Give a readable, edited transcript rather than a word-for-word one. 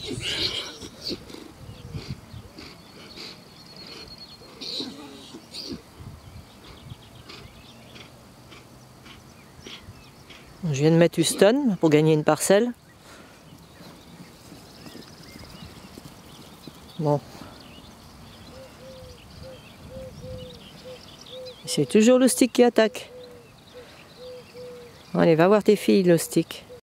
Je viens de mettre Houston pour gagner une parcelle. Bon. C'est toujours le stick qui attaque. Allez, va voir tes filles, le stick.